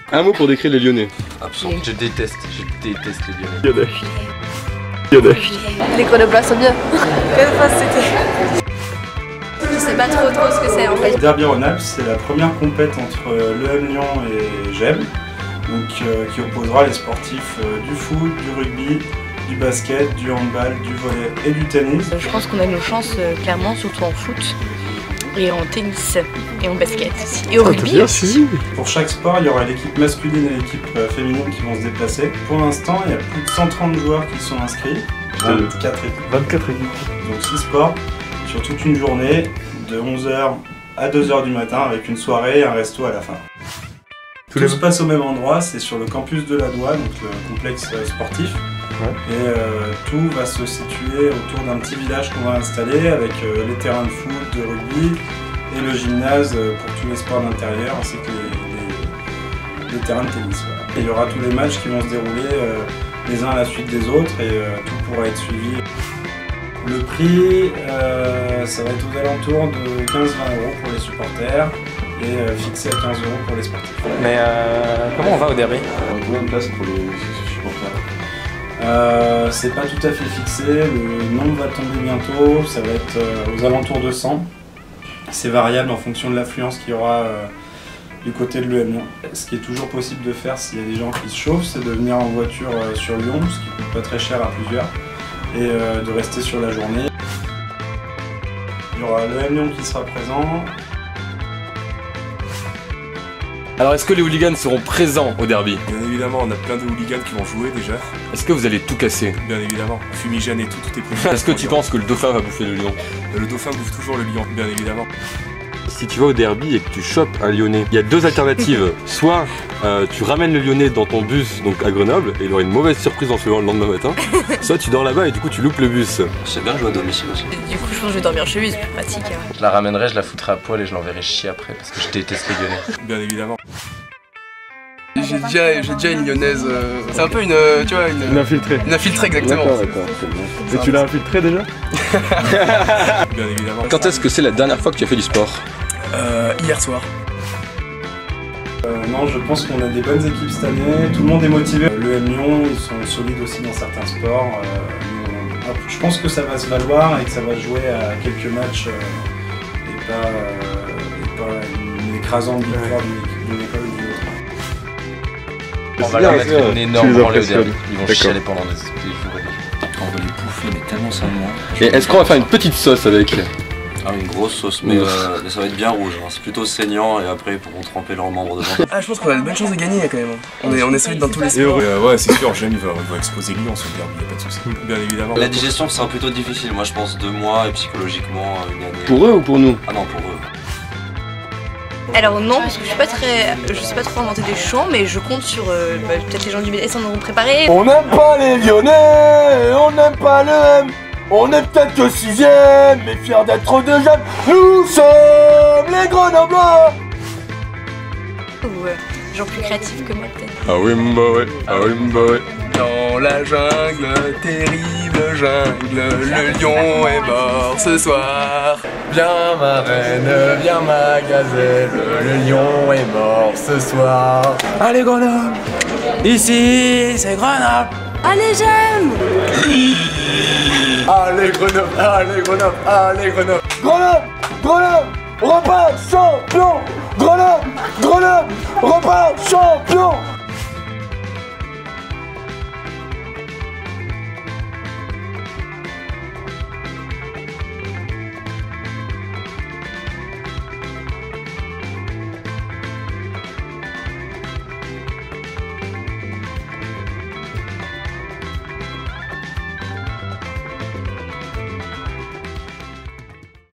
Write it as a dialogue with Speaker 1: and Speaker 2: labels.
Speaker 1: Un mot pour décrire les Lyonnais.
Speaker 2: Absent. Je déteste les Lyonnais.
Speaker 1: Lyonnais.
Speaker 3: Les Grenoblois sont bien. Quelle fois c'était? Je sais pas trop ce que c'est en fait.
Speaker 4: Derby Rhône-Alpes, c'est la première compète entre l'EM Lyon et GEM, donc qui opposera les sportifs du foot, du rugby, du basket, du handball, du volley et du tennis.
Speaker 5: Je pense qu'on a nos chances clairement, surtout en foot et en tennis et en basket aussi. Et au rugby aussi.
Speaker 4: Pour chaque sport, il y aura l'équipe masculine et l'équipe féminine qui vont se déplacer. Pour l'instant, il y a plus de 130 joueurs qui sont inscrits, 24 équipes. Donc 6 sports sur toute une journée, de 11h à 2h du matin avec une soirée et un resto à la fin. Tout se passe au même endroit, c'est sur le campus de la Doua, donc le complexe sportif. Ouais. Et tout va se situer autour d'un petit village qu'on va installer avec les terrains de foot, de rugby et le gymnase pour tous les sports d'intérieur ainsi que les terrains de tennis. Voilà. Et il y aura tous les matchs qui vont se dérouler les uns à la suite des autres et tout pourra être suivi. Le prix, ça va être aux alentours de 15-20 € pour les supporters et fixé à 15 € pour les sportifs.
Speaker 2: Mais comment on va au derby?
Speaker 1: Combien de places pour les supporters?
Speaker 4: C'est pas tout à fait fixé, le nombre va tomber bientôt, ça va être aux alentours de 100. C'est variable en fonction de l'affluence qu'il y aura du côté de l'EM Lyon. Ce qui est toujours possible de faire s'il y a des gens qui se chauffent, c'est de venir en voiture sur Lyon, ce qui coûte pas très cher à plusieurs, et de rester sur la journée. Il y aura l'EM Lyon qui sera présent.
Speaker 1: Alors est-ce que les hooligans seront présents au derby?
Speaker 6: Bien évidemment, on a plein de hooligans qui vont jouer déjà.
Speaker 1: Est-ce que vous allez tout casser?
Speaker 6: Bien évidemment, fumigène et tout est prévu.
Speaker 1: Est-ce que tu penses que le dauphin va bouffer le lion?
Speaker 6: Le dauphin bouffe toujours le lion, bien évidemment.
Speaker 1: Si tu vas au derby et que tu chopes un Lyonnais, il y a deux alternatives. Soit tu ramènes le Lyonnais dans ton bus donc à Grenoble et il aura une mauvaise surprise en se levant le lendemain matin. Soit tu dors là-bas et du coup tu loupes le bus.
Speaker 2: C'est bien de jouer à domicile aussi.
Speaker 5: Du coup je pense que je vais dormir chez lui, c'est plus pratique.
Speaker 2: Je la ramènerai, je la foutrai à poil et je l'enverrai chier après parce que je déteste les Lyonnais.
Speaker 6: Bien évidemment.
Speaker 7: J'ai déjà une lyonnaise, c'est un peu une, tu vois, une infiltrée. Une infiltrée exactement.
Speaker 1: D'accord, c'est bon. Et tu l'as infiltrée déjà?
Speaker 6: Bien évidemment.
Speaker 1: Quand est-ce que c'est la dernière fois que tu as fait du sport?
Speaker 7: Hier soir.
Speaker 4: Non, je pense qu'on a des bonnes équipes cette année, tout le monde est motivé. L'EM Lyon, ils sont solides aussi dans certains sports. Je pense que ça va se valoir et que ça va se jouer à quelques matchs et pas une écrasante victoire d'une école ou d'une autre.
Speaker 2: On va leur mettre une énorme branlée au derby. Ils vont chialer pendant des jours et des jours. On va les bouffer mais tellement ça moi.
Speaker 1: Et est-ce qu'on va faire une petite sauce avec?
Speaker 8: Ah, une grosse sauce, mais ça va être bien rouge, hein. C'est plutôt saignant et après ils pourront tremper leurs membres dedans.
Speaker 7: Ah, je pense qu'on a de bonnes chances de gagner quand même. On est solide dans tous les sports.
Speaker 6: Ouais, c'est sûr, Gem il va exposer Lyon sur le derby, y'a pas de soucis. Bien évidemment.
Speaker 8: La digestion sera plutôt difficile, moi je pense 2 mois et psychologiquement une année.
Speaker 1: Pour eux ou pour nous?
Speaker 8: Ah non, pour eux.
Speaker 5: Alors non, parce que je sais pas trop inventer des chants, mais je compte sur peut-être les gens du BDS en auront préparé.
Speaker 9: On n'aime pas les Lyonnais, on n'aime pas le M. On est peut-être que 6ème, mais fiers d'être de jeunes. Nous sommes les Grenoblois.
Speaker 5: Ou gens plus créatifs que moi peut-être.
Speaker 1: Ah oui, bah ouais, ah oui, bah ouais.
Speaker 7: Dans la jungle, terrible jungle, le lion est mort ce soir. Viens ma reine, viens ma gazelle, le lion est mort ce soir. Allez Grenoble, ici c'est Grenoble.
Speaker 3: Allez, j'aime.
Speaker 7: Allez Grenoble, allez Grenoble, allez Grenoble.
Speaker 9: Grenoble, Grenoble, repart champion. Grenoble, Grenoble, repart champion.